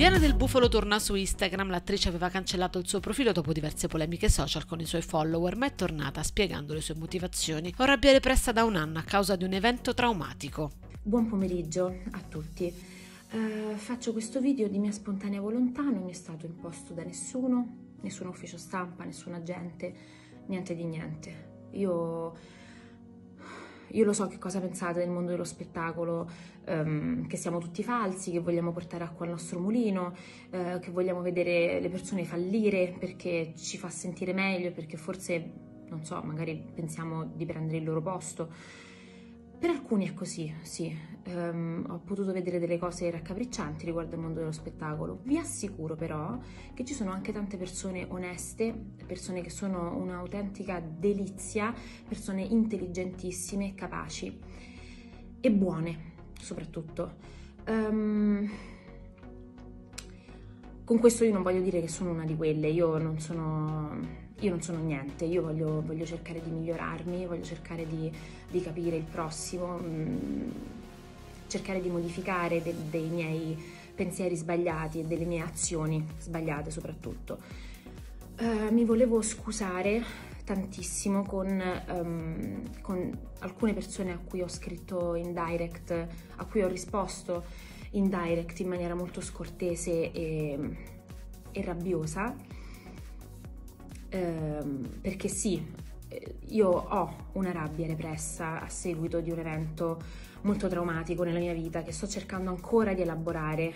Diana Del Bufalo torna su Instagram. L'attrice aveva cancellato il suo profilo dopo diverse polemiche social con i suoi follower, ma è tornata spiegando le sue motivazioni. Ho rabbia repressa da un anno a causa di un evento traumatico. Buon pomeriggio a tutti. Faccio questo video di mia spontanea volontà, non mi è stato imposto da nessuno, nessun ufficio stampa, nessun agente, niente di niente. Io lo so che cosa pensate del mondo dello spettacolo, che siamo tutti falsi, che vogliamo portare acqua al nostro mulino, che vogliamo vedere le persone fallire perché ci fa sentire meglio, perché forse, non so, magari pensiamo di prendere il loro posto. Per alcuni è così, sì. Ho potuto vedere delle cose raccapriccianti riguardo il mondo dello spettacolo. Vi assicuro però che ci sono anche tante persone oneste, persone che sono un'autentica delizia, persone intelligentissime, capaci e buone soprattutto. Con questo io non voglio dire che sono una di quelle, io non sono niente, io voglio cercare di migliorarmi, voglio cercare di capire il prossimo, cercare di modificare dei miei pensieri sbagliati e delle mie azioni sbagliate soprattutto. Mi volevo scusare tantissimo con alcune persone a cui ho scritto in direct, a cui ho risposto in direct in maniera molto scortese e rabbiosa, perché sì, io ho una rabbia repressa a seguito di un evento molto traumatico nella mia vita che sto cercando ancora di elaborare.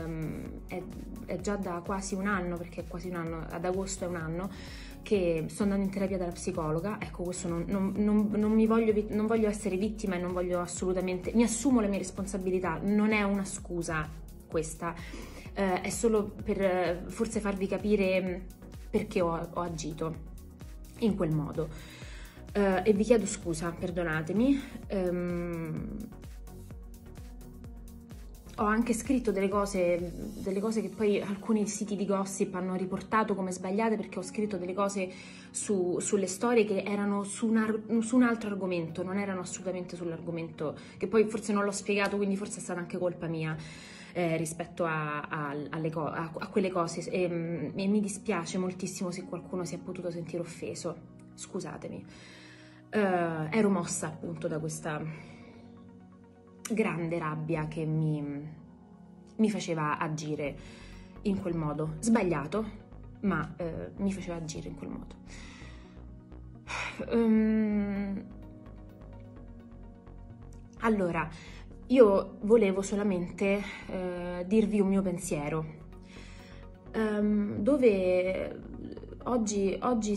È già da quasi un anno, perché è quasi un anno, ad agosto è un anno che sto andando in terapia dalla psicologa. Ecco, questo non voglio essere vittima e non voglio assolutamente, mi assumo le mie responsabilità, non è una scusa questa, è solo per forse farvi capire perché ho agito in quel modo, e vi chiedo scusa, perdonatemi. Ho anche scritto delle cose che poi alcuni siti di gossip hanno riportato come sbagliate, perché ho scritto delle cose sulle storie che erano su un altro argomento, non erano assolutamente sull'argomento, che poi forse non l'ho spiegato, quindi forse è stata anche colpa mia rispetto a quelle cose, e mi dispiace moltissimo se qualcuno si è potuto sentire offeso, scusatemi. Ero mossa appunto da questa grande rabbia che mi faceva agire in quel modo, sbagliato, ma mi faceva agire in quel modo. Allora, io volevo solamente dirvi un mio pensiero, dove oggi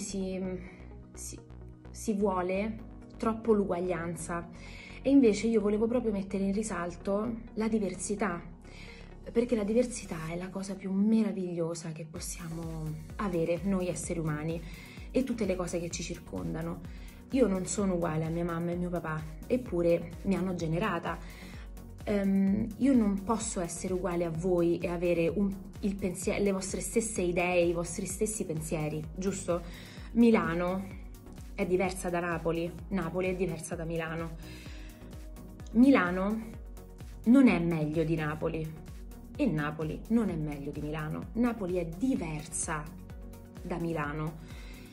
si vuole troppo l'uguaglianza, e invece io volevo proprio mettere in risalto la diversità, perché la diversità è la cosa più meravigliosa che possiamo avere noi esseri umani e tutte le cose che ci circondano. Io non sono uguale a mia mamma e mio papà, eppure mi hanno generata. Io non posso essere uguale a voi e avere le vostre stesse idee, i vostri stessi pensieri, giusto? Milano è diversa da Napoli, Napoli è diversa da Milano. Milano non è meglio di Napoli e Napoli non è meglio di Milano. Napoli è diversa da Milano.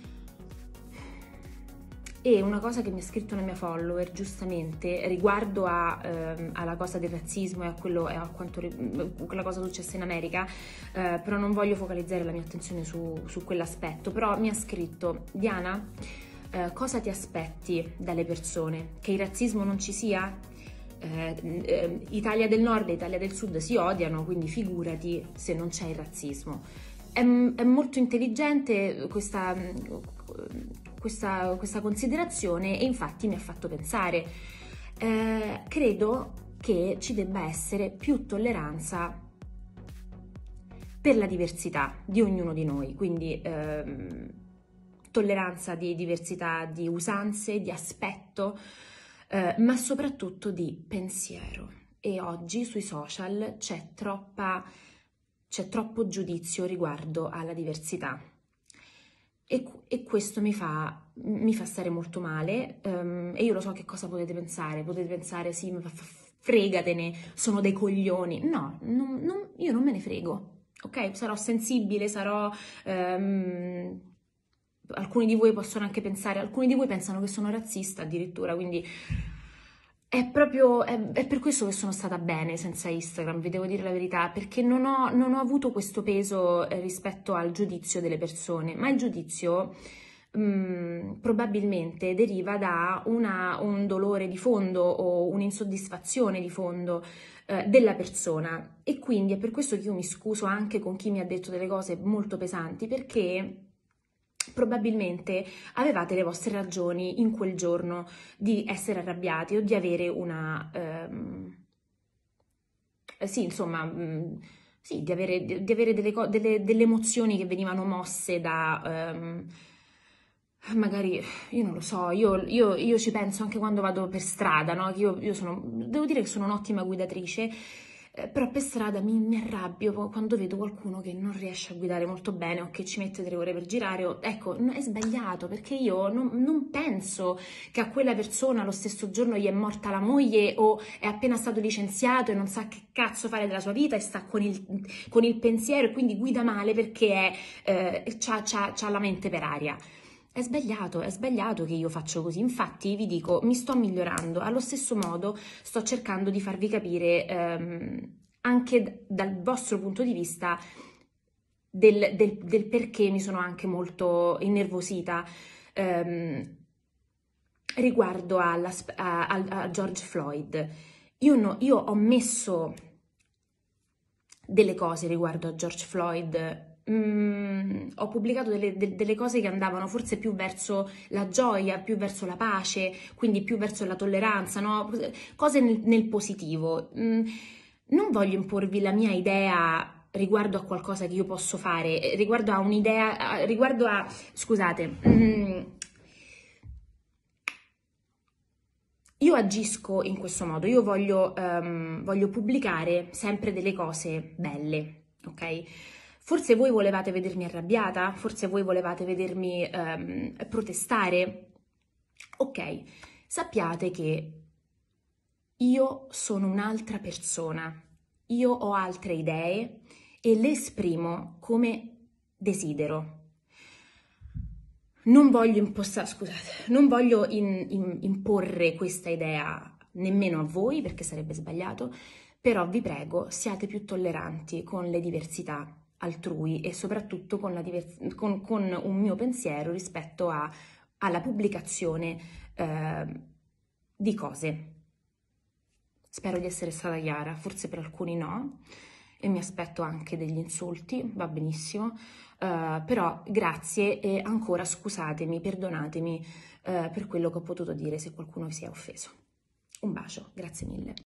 E una cosa che mi ha scritto una mia follower, giustamente, riguardo alla cosa del razzismo e a quella cosa successa in America, però non voglio focalizzare la mia attenzione su quell'aspetto, però mi ha scritto: Diana, cosa ti aspetti dalle persone? Che il razzismo non ci sia? Italia del Nord e Italia del Sud si odiano, quindi figurati se non c'è il razzismo. È molto intelligente questa considerazione, e infatti mi ha fatto pensare. Credo che ci debba essere più tolleranza per la diversità di ognuno di noi, quindi tolleranza di diversità di usanze, di aspetto, ma soprattutto di pensiero. E oggi sui social c'è troppo giudizio riguardo alla diversità, e questo mi fa stare molto male, e io lo so che cosa potete pensare sì, fregatene, sono dei coglioni. No, io non me ne frego, ok? Sarò sensibile, sarò... alcuni di voi possono anche pensare, alcuni di voi pensano che sono razzista addirittura, quindi è proprio, è per questo che sono stata bene senza Instagram, vi devo dire la verità, perché non ho avuto questo peso rispetto al giudizio delle persone, ma il giudizio probabilmente deriva da un dolore di fondo o un'insoddisfazione di fondo della persona, e quindi è per questo che io mi scuso anche con chi mi ha detto delle cose molto pesanti, perché probabilmente avevate le vostre ragioni in quel giorno di essere arrabbiati o di avere una... sì, insomma, sì, di avere delle emozioni che venivano mosse da... magari, io non lo so, io ci penso anche quando vado per strada, no? Io sono, devo dire che sono un'ottima guidatrice, però per strada mi arrabbio quando vedo qualcuno che non riesce a guidare molto bene o che ci mette 3 ore per girare. Ecco, è sbagliato, perché io non penso che a quella persona lo stesso giorno gli è morta la moglie o è appena stato licenziato e non sa che cazzo fare della sua vita e sta con il pensiero e quindi guida male perché c'ha la mente per aria. È sbagliato che io faccio così. Infatti vi dico, mi sto migliorando. Allo stesso modo sto cercando di farvi capire anche dal vostro punto di vista del perché mi sono anche molto innervosita riguardo a George Floyd. Io ho messo delle cose riguardo a George Floyd. Ho pubblicato delle cose che andavano forse più verso la gioia, più verso la pace, quindi più verso la tolleranza, no? Cose nel positivo. Non voglio imporvi la mia idea riguardo a qualcosa che io posso fare, riguardo a un'idea, riguardo a... Scusate, io agisco in questo modo, io voglio pubblicare sempre delle cose belle, ok? Forse voi volevate vedermi arrabbiata, forse voi volevate vedermi protestare. Ok, sappiate che io sono un'altra persona, io ho altre idee e le esprimo come desidero. Non voglio imporre questa idea nemmeno a voi, perché sarebbe sbagliato, però vi prego, siate più tolleranti con le diversità altrui e soprattutto con un mio pensiero rispetto alla pubblicazione di cose. Spero di essere stata chiara, forse per alcuni no, e mi aspetto anche degli insulti, va benissimo, però grazie e ancora scusatemi, perdonatemi per quello che ho potuto dire se qualcuno si è offeso. Un bacio, grazie mille.